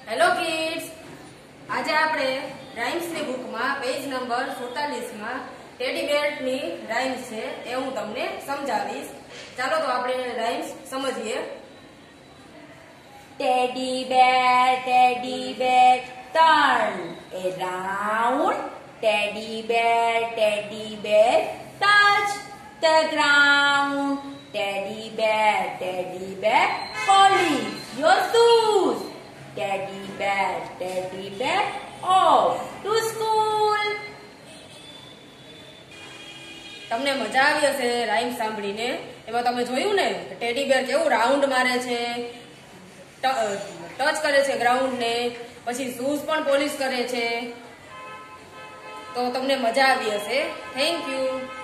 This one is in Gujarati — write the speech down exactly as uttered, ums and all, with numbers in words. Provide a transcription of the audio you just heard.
હેલો કિડ્સ, આજે આપણે રાઇમ્સની બુકમાં પેજ નંબર સુડતાલીસ માં ટેડી બેરની રાઇમ્સ છે એ હું તમને સમજાવીશ. ચાલો તો આપણે રાઇમ્સ સમજીએ. Teddy bear, teddy bear, turn around. Teddy bear, teddy bear, touch the ground. Teddy bear, teddy bear, polish your shoes. Teddy bear, teddy bear, off to school. તમને મજા આવી હશે રાઇમ સાંભળીને. એમાં તમે જોયું ને ટેડી બેર કેવું રાઉન્ડ મારે છે, ટચ કરે છે ગ્રાઉન્ડ ને, પછી શૂઝ પણ પોલિશ કરે છે. તો તમને મજા આવી હશે. Thank you.